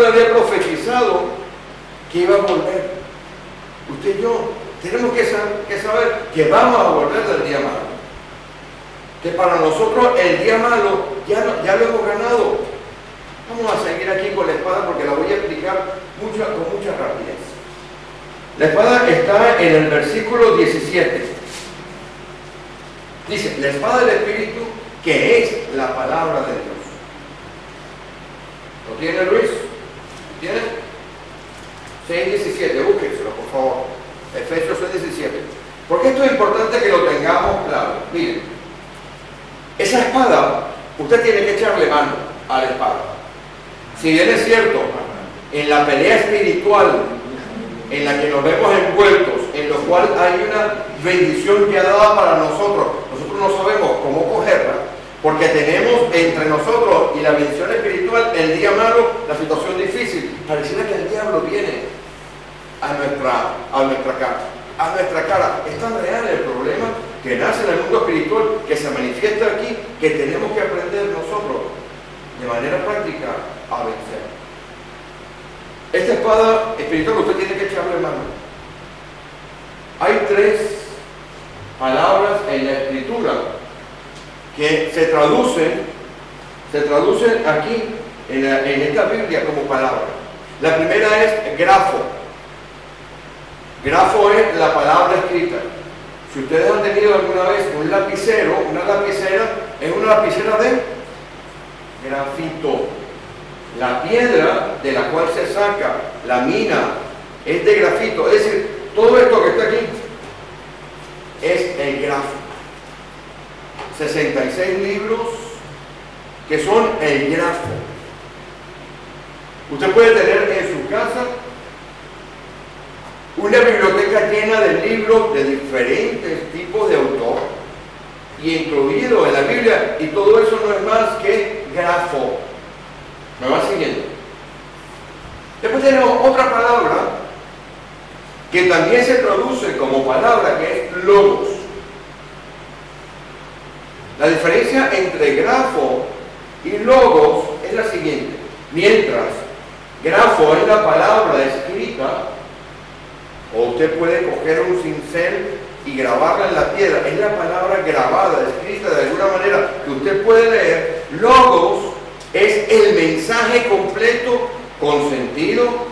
había profetizado que iba a volver. Usted y yo tenemos que saber que vamos a volver del día malo. Que para nosotros el día malo ya lo hemos ganado. Vamos a seguir aquí con la espada porque la voy a explicar con mucha rapidez. La espada está en el versículo 17. Dice, la espada del Espíritu, que es la palabra de Dios. ¿Lo tiene Luis? ¿Tiene? 6:17, búsquenselo por favor. Efesios 6:17. Porque esto es importante que lo tengamos claro. Miren, esa espada, usted tiene que echarle mano a la espada. Si bien es cierto, en la pelea espiritual en la que nos vemos envueltos, en lo cual hay una bendición ya dada para nosotros no sabemos cómo cogerla, porque tenemos entre nosotros y la bendición espiritual el día malo, la situación difícil. Pareciera que el diablo viene a nuestra cara. Es tan real el problema que nace en el mundo espiritual, que se manifiesta aquí, que tenemos que aprender nosotros de manera práctica a vencer. Esta espada espiritual usted tiene que echarle mano. Hay 3 palabras en la escritura que se traducen aquí en esta Biblia como palabra. La primera es grafo. Grafo es la palabra escrita. Si ustedes han tenido alguna vez un lapicero, una lapicera es una lapicera de grafito. La piedra de la cual se saca la mina es de grafito. Es decir, todo esto que está aquí es el grafo. 66 libros que son el grafo. Usted puede tener en su casa una biblioteca llena de libros de diferentes tipos de autor y incluido en la Biblia, y todo eso no es más que grafo. ¿Me va siguiendo? Después tenemos otra palabra que también se traduce como palabra, que es logos. La diferencia entre grafo y logos es la siguiente. Mientras grafo es la palabra escrita, o usted puede coger un cincel y grabarla en la piedra, es la palabra grabada, escrita de alguna manera que usted puede leer. Logos es el mensaje completo con sentido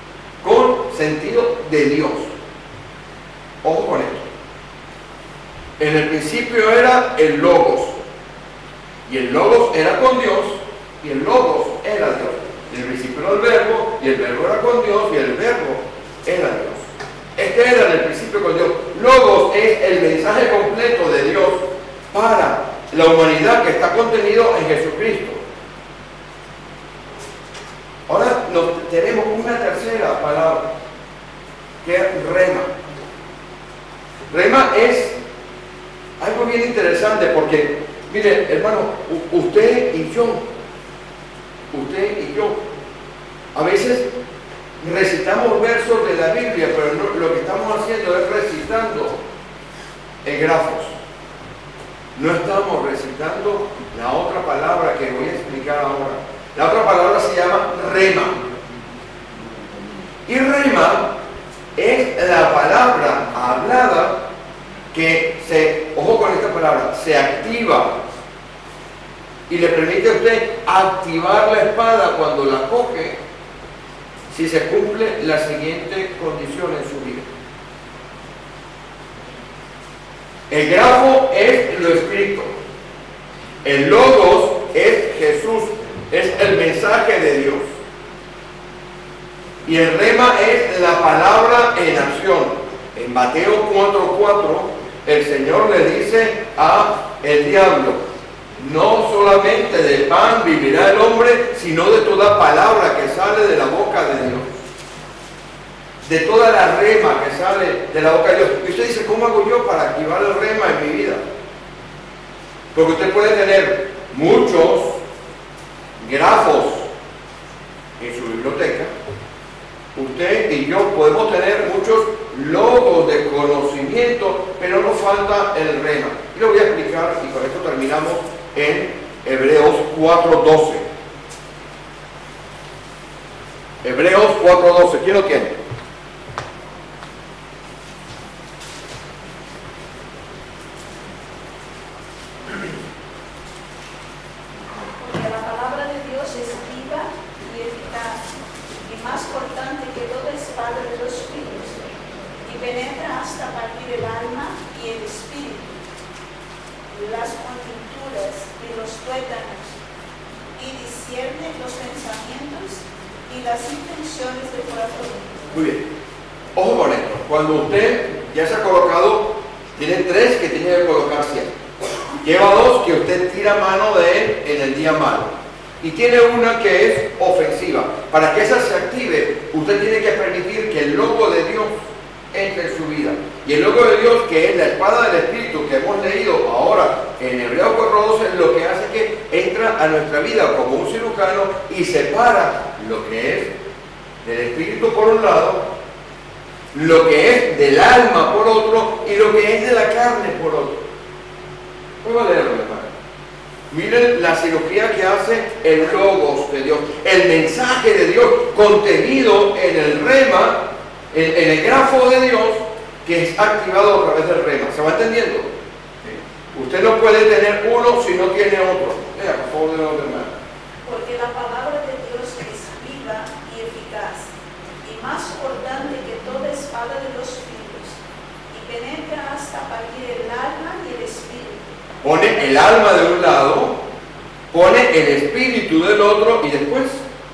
de Dios. Ojo con esto. En el principio era el Logos, y el Logos era con Dios, y el Logos era Dios. En el principio era el Verbo, y el Verbo era con Dios, y el Verbo era Dios. Este era en el principio con Dios. Logos es el mensaje completo de Dios para la humanidad que está contenido en Jesucristo. Ahora tenemos una tercera palabra, que es rema. Rema es algo bien interesante porque, mire, hermano, usted y yo, a veces recitamos versos de la Biblia, pero lo que estamos haciendo es recitando grafos. No estamos recitando la otra palabra que voy a explicar ahora. La otra palabra se llama rema. Y rema es la palabra hablada que ojo con esta palabra, se activa y le permite a usted activar la espada cuando la coge si se cumple la siguiente condición en su vida. El grafo es lo escrito. El logos es Jesús, es el mensaje de Dios. Y el rema es la palabra en acción. En Mateo 4:4 el Señor le dice a el diablo: no solamente de pan vivirá el hombre, sino de toda palabra que sale de la boca de Dios. De toda la rema que sale de la boca de Dios. Y usted dice: ¿cómo hago yo para activar el rema en mi vida? Porque usted puede tener muchos grafos en su biblioteca. Usted y yo podemos tener muchos logos de conocimiento, pero nos falta el rema. Y lo voy a explicar, y con esto terminamos, en Hebreos 4:12. Hebreos 4:12. ¿Quién lo tiene? Porque la palabra de Dios es viva y eficaz, y más cortante que toda espada de dos filos, y penetra hasta partir el alma y el espíritu, las coyunturas y los tuétanos, y discierne los pensamientos y las intenciones del corazón. Muy bien. Ojo con esto. Cuando usted ya se ha colocado, tiene 3 que tiene que colocar siempre. Lleva 2 que usted tira mano de él en el día malo. Y tiene una que es ofensiva. Para que esa se active, usted tiene que permitir que el logo de Dios entre en su vida. Y el logo de Dios, que es la espada del Espíritu que hemos leído ahora en Hebreos 4:12, lo que hace es que entra a nuestra vida como un cirujano y separa lo que es del Espíritu por un lado, lo que es del alma por otro y lo que es de la carne por otro. Voy a leerlo, hermano. Miren la cirugía que hace el logos de Dios, el mensaje de Dios contenido en el rema, en el grafo de Dios, que es activado a través del rema. ¿Se va entendiendo? Sí. Usted no puede tener uno si no tiene otro. Lea, por favor, de los demás. Porque la palabra de Dios es viva y eficaz, y más cortante que toda espada de dos filos, y penetra hasta partir el alma y el espíritu. Pone el alma de un lado, pone el espíritu del otro y después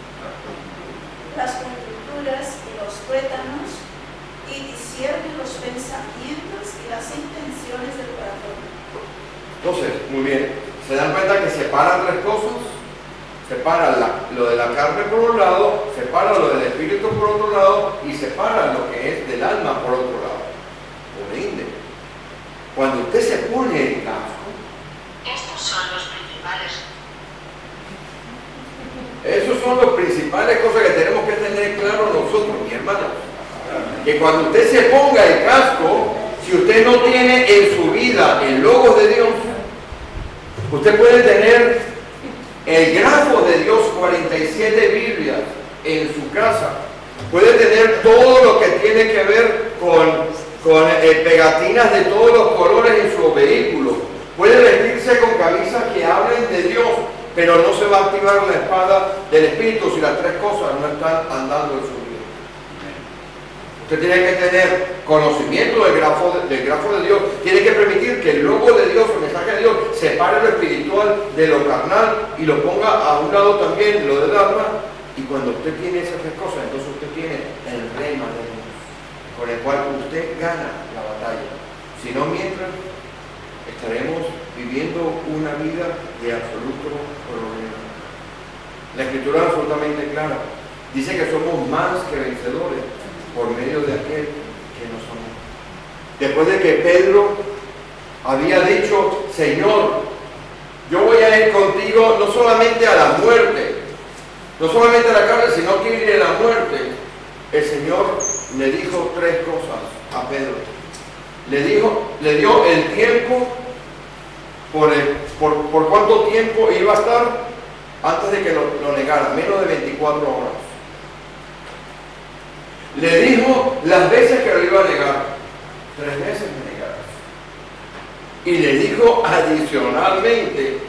las coyunturas y los tuétanos, y discierne los pensamientos y las intenciones del corazón. Entonces, muy bien, ¿se dan cuenta que separan 3 cosas? Separa lo de la carne por un lado, separa lo del espíritu por otro lado y separa lo que es del alma por otro lado. Por ende, cuando usted se pone el casco, estos son los principales. Esos son las principales cosas que tenemos que tener claro nosotros, mi hermano. Que cuando usted se ponga el casco, si usted no tiene en su vida el logo de Dios, usted puede tener el grafo de Dios, 47 Biblias en su casa. Puede tener todo lo que tiene que ver con pegatinas de todos los colores en su vehículo. Puede vestirse con camisas que hablen de Dios, pero no se va a activar la espada del Espíritu si las 3 cosas no están andando en su vida. Usted tiene que tener conocimiento del grafo de Dios, tiene que permitir que el logo de Dios, el mensaje de Dios, separe lo espiritual de lo carnal y lo ponga a un lado también lo del alma. Y cuando usted tiene esas 3 cosas, entonces usted tiene el rema de Dios, con el cual usted gana la batalla. Si no, mientras estaremos viviendo una vida de absoluto problema. La Escritura es absolutamente clara. Dice que somos más que vencedores por medio de aquel que nos amó. Después de que Pedro había dicho, Señor, yo voy a ir contigo no solamente a la muerte, no solamente a la carne, sino que ir a la muerte. El Señor le dijo 3 cosas a Pedro. Le dio el tiempo, por cuánto tiempo iba a estar antes de que lo negara, menos de 24 horas. Le dijo las veces que lo iba a negar, 3 veces me negarás. Y le dijo adicionalmente,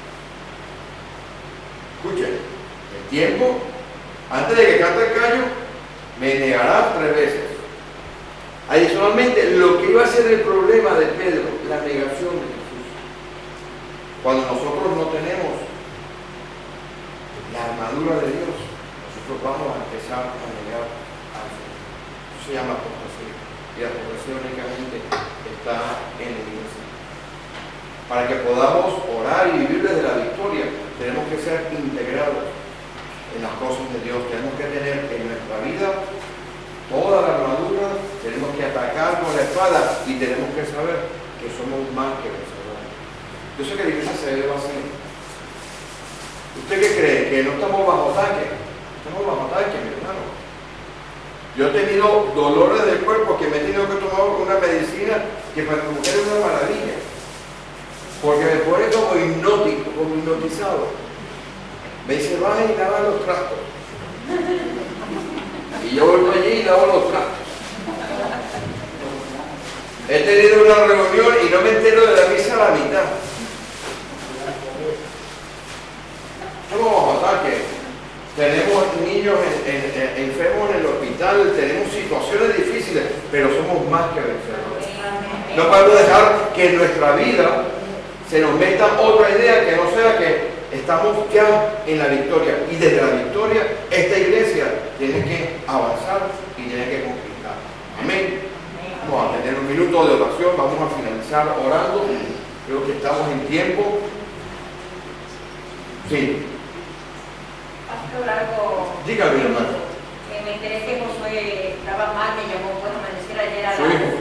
escuchen, el tiempo, antes de que cante el gallo, me negarás 3 veces. Adicionalmente, lo que iba a ser el problema de Pedro, la negación de Jesús. Cuando nosotros no tenemos la armadura de Dios, nosotros vamos a empezar a negar a Dios. Eso se llama apostasía. Y la apostasía únicamente está en la iglesia. Para que podamos orar y vivir desde la victoria, tenemos que ser integrados en las cosas de Dios. Tenemos que tener en nuestra vida toda la armadura, tenemos que atacar con la espada y tenemos que saber que somos más que vencedores. Yo sé que la iglesia se debe así. ¿Usted qué cree? ¿Que no estamos bajo ataque? Estamos bajo ataque, mi hermano. Yo he tenido dolores del cuerpo que me he tenido que tomar una medicina que para mi mujer es una maravilla. Porque me pone como hipnótico, como hipnotizado. Me dice, vas y lava los trastos. Y yo vuelvo allí y lavo los trastos. He tenido una reunión y no me entero de la misa a la mitad. No vamos a matar que tenemos niños enfermos en el hospital, tenemos situaciones difíciles, pero somos más que vencedores. No podemos dejar que en nuestra vida se nos meta otra idea que no sea que estamos ya en la victoria. Y desde la victoria, esta iglesia tiene que avanzar y tiene que conquistar. Amén. Vamos a tener un minuto de oración, vamos a finalizar orando. Creo que estamos en tiempo. Sí. Pastor, algo. Dígame, hermano. Me enteré que Josué estaba mal, me llamó por amanecer ayer a ¿Su hijo?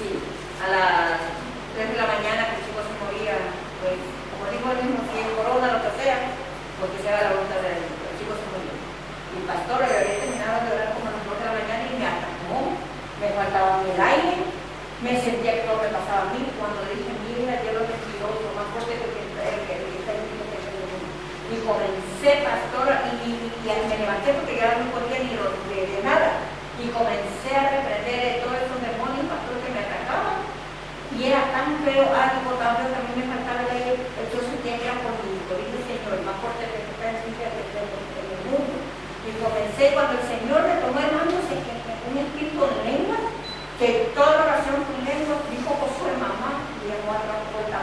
a las 3 de la mañana, que el chico se moría, pues, como dijo él mismo, si es corona, lo que sea, porque se haga la voluntad de él, el chico se murió. Y el pastor le había terminado de orar como a las 2 de la mañana y me atacó, me faltaba el aire, me sentía que todo me pasaba a mí, cuando le dije, mira, yo lo respiro, lo más fuerte que está ahí, y comencé, pastor, y me levanté porque ya no podía ni de nada, y comencé a reprender todos esos demonios, pastor, que me atacaban, y era tan feo, algo tan feo que a mí me faltaba el aire. Yo sentía que era por mi dije, Señor, el más fuerte que está en el mundo. Y comencé, cuando el Señor me tomó el mando, se quedó un espíritu en lengua, que toda la oración fue en lengua, dijo Josué, mamá, y llamó a la puerta,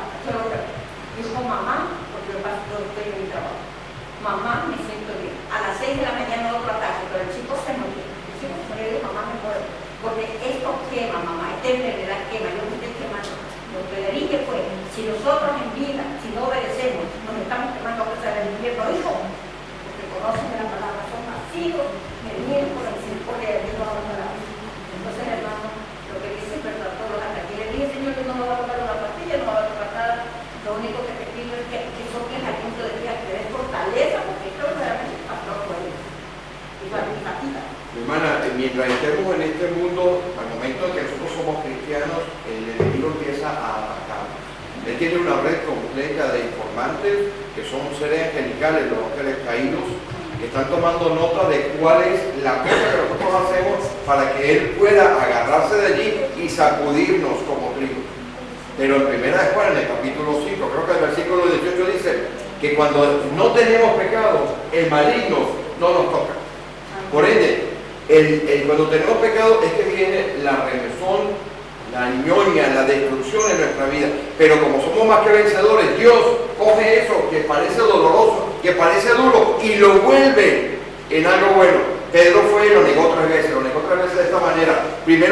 dijo mamá, porque yo estoy en mi trabajo, mamá, me siento bien. A las 6 de la mañana otro ataque, pero el chico se murió. El chico se murió y dijo, mamá, me muero, porque esto quema, mamá, esta enfermedad quema, yo me estoy quemando. Lo que le dije fue, si nosotros en vida, si no obedecemos, nos estamos quemando a causa del infierno, hijo, porque conocen la palabra, son nacidos, me vienen por la misericordia de Dios, no vamos a la vida. Entonces, hermano, lo que dice es verdad, todos los ataques. Le dije, Señor, que no me va a tocar una pastilla, no me va a tocar nada. Lo único que te pido es que soples aliento de vida, que des fortaleza, porque esto verdaderamente es pastor bueno. Y fatiga. Mi hermana, mientras estemos en este mundo, al momento en que nosotros somos cristianos, el enemigo empieza a atacar. Él tiene una red completa de informantes que son seres angelicales, los ángeles caídos, que están tomando nota de cuál es la cosa que nosotros hacemos para que él pueda agarrarse de allí y sacudirnos como trigo. Pero en 1 de Juan, en el capítulo 5, creo que el versículo 18 dice que cuando no tenemos pecado, el maligno no nos toca. Por ende, cuando tenemos pecado es que viene la remesón, la ñoña, la destrucción en nuestra vida. Pero como somos más que vencedores, Dios coge eso que parece doloroso, que parece duro, y lo vuelve en algo bueno. Pedro fue y lo negó 3 veces, de esta manera.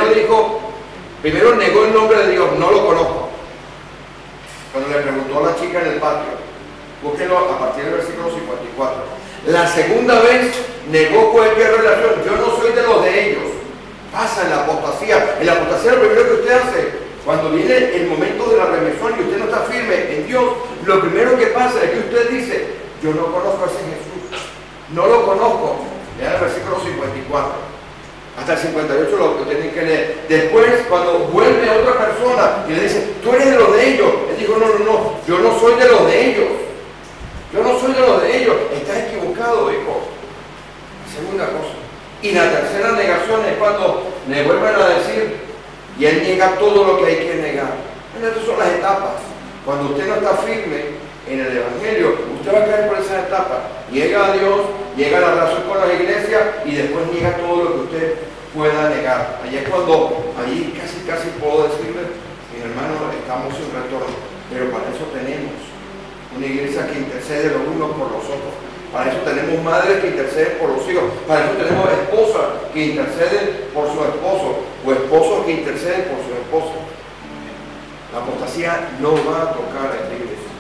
Primero negó el nombre de Dios, no lo conozco. Cuando le preguntó a la chica en el patio, búsquenlo a partir del versículo 54. La segunda vez negó cualquier relación, yo no soy de los de ellos. Pasa en la apostasía. En la apostasía lo primero que usted hace, cuando viene el momento de la remesón y usted no está firme en Dios, lo primero que pasa es que usted dice, yo no conozco a ese Jesús, no lo conozco. Vean el versículo 54. Hasta el 58 lo tienen que leer. Después, cuando vuelve otra persona y le dice, tú eres de los de ellos, él dijo, no, yo no soy de los de ellos. Yo no soy de los de ellos. Estás equivocado, hijo. Segunda cosa. Y la tercera negación es cuando le vuelven a decir, y él niega todo lo que hay que negar. Estas son las etapas. Cuando usted no está firme en el Evangelio, usted va a caer por esas etapas. Llega a Dios, llega a la relación con la iglesia y después niega todo lo que usted pueda negar. Allí es cuando, allí casi puedo decirle, mis hermanos, estamos en retorno. Pero para eso tenemos una iglesia que intercede los unos por los otros. Para eso tenemos madres que interceden por los hijos. Para eso tenemos esposas que interceden por su esposo o esposos que interceden por su esposa. La apostasía no va a tocar a esta iglesia.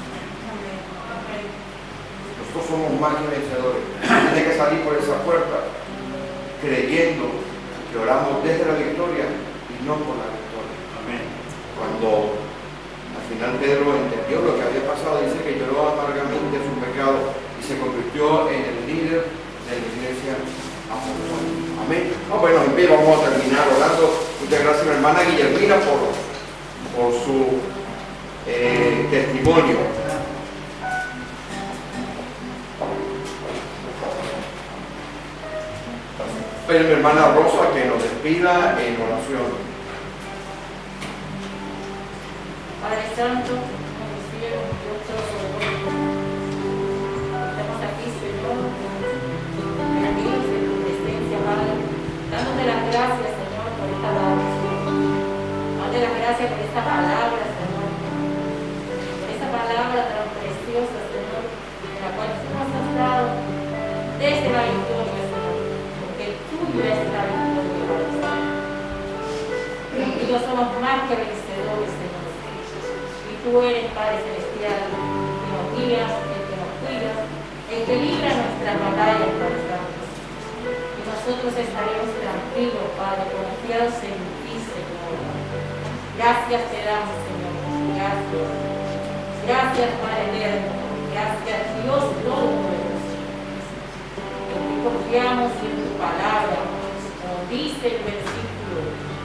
Nosotros somos más que vencedores. Tiene que salir por esa puerta creyendo que oramos desde la victoria y no por la victoria. Amén. Cuando al final Pedro entendió lo que había pasado, dice que lloró amargamente su pecado y se convirtió en el líder de la iglesia apostólica. Amén. Bueno, en pie vamos a terminar orando. Muchas gracias a mi hermana Guillermina por su testimonio. Pero mi hermana Rosa que nos despida en oración. Padre Santo, en el cielo, Dios Todopoderoso, estamos aquí, Señor, reunidos en tu presencia, Padre, dándote las gracias, Señor, por esta palabra. Dándote las gracias por esta palabra, Señor, por esta palabra tan preciosa, Señor, en la cual tú nos has dado desde la victoria, Señor, porque el tuyo es la victoria, Padre Santo. Nosotros somos más que vencedores, Señor. Tú eres, Padre Celestial, que nos guías, el que nos cuidas, el que libra nuestras batallas, Padre Santo. Y nosotros estaremos tranquilos, Padre, confiados en ti, Señor. Gracias te damos, Señor. Gracias. Gracias, Padre eterno. Gracias, Dios Todopoderoso. Porque confiamos en tu palabra, como dice el versículo.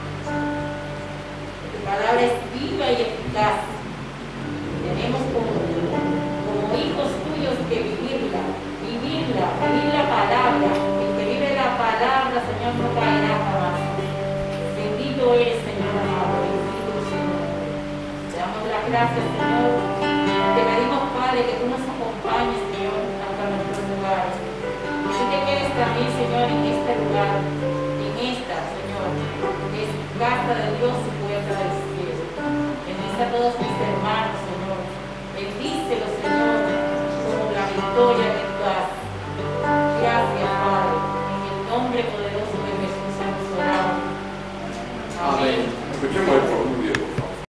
Tu palabra es viva y eficaz. Tenemos como hijos tuyos que vivirla, vivir la palabra. El que vive la palabra, Señor, no caerá jamás. Bendito eres, Señor amado, bendito Señor. Te damos las gracias, Señor. Te pedimos, Padre, que tú nos acompañes, Señor, hasta nuestros lugares. Que tú te quedes también, Señor, en este lugar, en esta, Señor, que es casa de Dios y puerta del cielo. Bendice a todos mis hermanos, Señor. Bendícelo, Señor, como la victoria que tú das. Gracias, Padre. En el nombre poderoso de Jesús, oramos. Amén. Escuchemos